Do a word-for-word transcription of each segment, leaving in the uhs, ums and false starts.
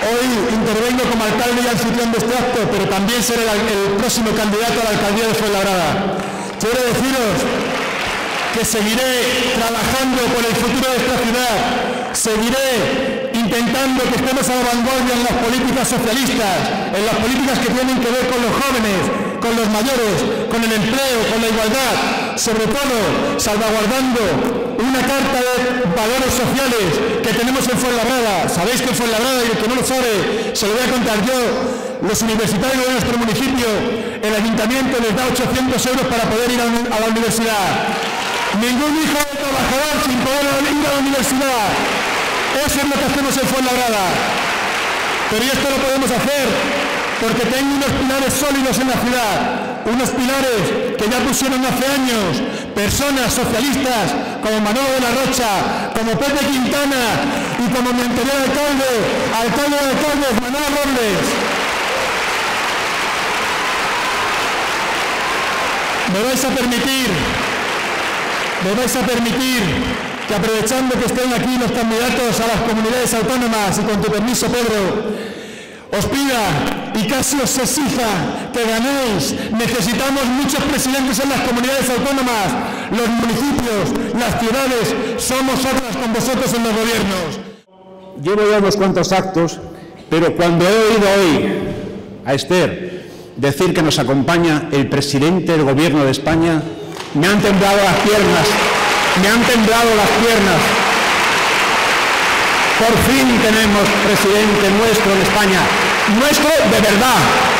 Hoy intervengo como alcalde y anfitrión de este acto, pero también seré el, el próximo candidato a la alcaldía de Fuenlabrada. Quiero deciros que seguiré trabajando por el futuro de esta ciudad, seguiré intentando que estemos a la vanguardia en las políticas socialistas, en las políticas que tienen que ver con los jóvenes, con los mayores, con el empleo, con la igualdad, sobre todo salvaguardando una carta de valores sociales que tenemos en Fuenlabrada. Sabéis que en Fuenlabrada, y el que no lo sabe, se lo voy a contar yo, los universitarios de nuestro municipio, el ayuntamiento les da ochocientos euros para poder ir a la universidad. Ningún hijo de trabajador sin poder ir a la universidad. Eso es lo que hacemos en Fuenlabrada. Pero esto lo podemos hacer porque tengo unos pilares sólidos en la ciudad, unos pilares que ya pusieron hace años personas socialistas como Manolo de la Rocha, como Pepe Quintana y como mi anterior alcalde, alcalde de alcaldes, Manolo Robles. Me vais a permitir, me vais a permitir que, aprovechando que estén aquí los candidatos a las comunidades autónomas, y con tu permiso, Pedro, os pida y casi os exija que ganéis. Necesitamos muchos presidentes en las comunidades autónomas, los municipios, las ciudades. Somos otras con vosotros en los gobiernos. Llevo ya unos cuantos actos, pero cuando he oído hoy a Esther decir que nos acompaña el presidente del gobierno de España, me han temblado las piernas, me han temblado las piernas. Por fin tenemos presidente nuestro en España, nuestro de verdad.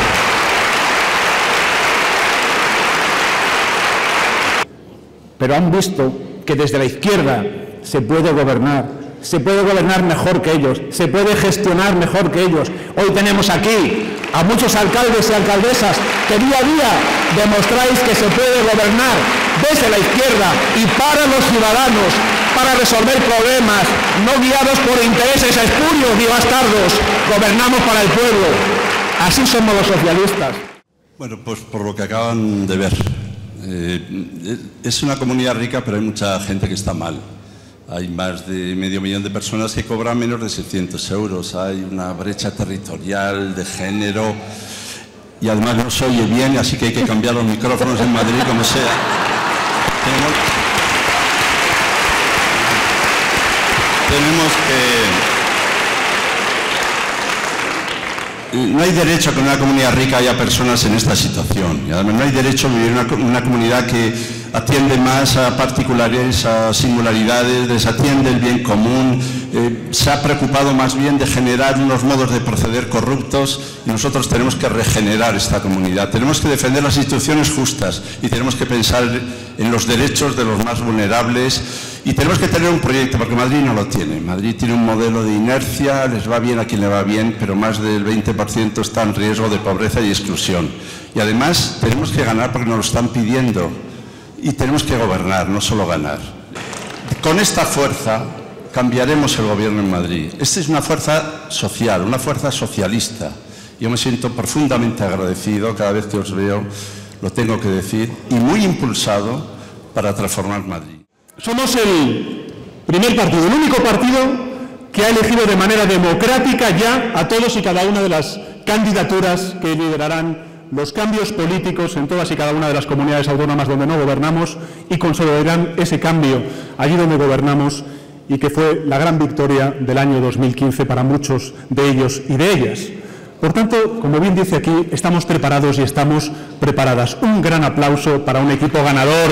Pero han visto que desde la izquierda se puede gobernar, se puede gobernar mejor que ellos, se puede gestionar mejor que ellos. Hoy tenemos aquí a muchos alcaldes y alcaldesas que día a día demostráis que se puede gobernar desde la izquierda y para los ciudadanos, para resolver problemas, no guiados por intereses espurios ni bastardos. Gobernamos para el pueblo. Así somos los socialistas. Bueno, pues por lo que acaban de ver, eh, es una comunidad rica, pero hay mucha gente que está mal. Hay más de medio millón de personas que cobran menos de seiscientos euros. Hay una brecha territorial, de género, y además no se oye bien, así que hay que cambiar los micrófonos en Madrid, como sea. Tenemos, tenemos que... No hay derecho a que en una comunidad rica haya personas en esta situación. Y además no hay derecho a vivir en una, una comunidad que atiende más a particulares, a singularidades, desatiende el bien común, eh, se ha preocupado más bien de generar unos modos de proceder corruptos, y nosotros tenemos que regenerar esta comunidad. Tenemos que defender las instituciones justas y tenemos que pensar en los derechos de los más vulnerables, y tenemos que tener un proyecto, porque Madrid no lo tiene. Madrid tiene un modelo de inercia, les va bien a quien le va bien, pero más del veinte por ciento está en riesgo de pobreza y exclusión. Y además tenemos que ganar porque nos lo están pidiendo. Y tenemos que gobernar, no solo ganar. Con esta fuerza cambiaremos el gobierno en Madrid. Esta es una fuerza social, una fuerza socialista. Yo me siento profundamente agradecido cada vez que os veo, lo tengo que decir, y muy impulsado para transformar Madrid. Somos el primer partido, el único partido que ha elegido de manera democrática ya a todos y cada una de las candidaturas que liderarán los cambios políticos en todas y cada una de las comunidades autónomas donde no gobernamos, y consolidarán ese cambio allí donde gobernamos, y que fue la gran victoria del año dos mil quince para muchos de ellos y de ellas. Por tanto, como bien dice aquí, estamos preparados y estamos preparadas. Un gran aplauso para un equipo ganador.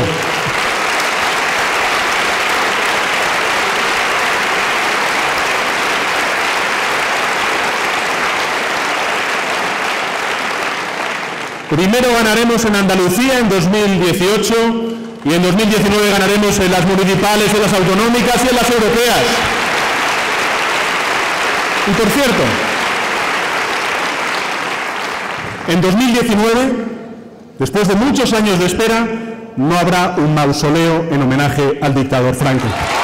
Primero ganaremos en Andalucía en dos mil dieciocho y en dos mil diecinueve ganaremos en las municipales, en las autonómicas y en las europeas. Y por cierto, en dos mil diecinueve, después de muchos años de espera, no habrá un mausoleo en homenaje al dictador Franco.